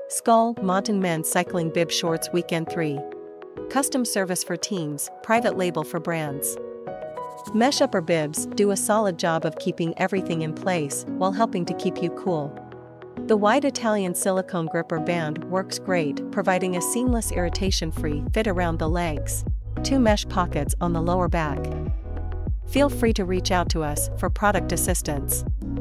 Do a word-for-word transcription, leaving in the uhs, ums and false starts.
Skull, Monton Men's Cycling Bib Shorts Weekend three. Custom service for teams, private label for brands. Mesh upper bibs do a solid job of keeping everything in place while helping to keep you cool. The wide Italian silicone gripper band works great, providing a seamless irritation-free fit around the legs. Two mesh pockets on the lower back. Feel free to reach out to us for product assistance.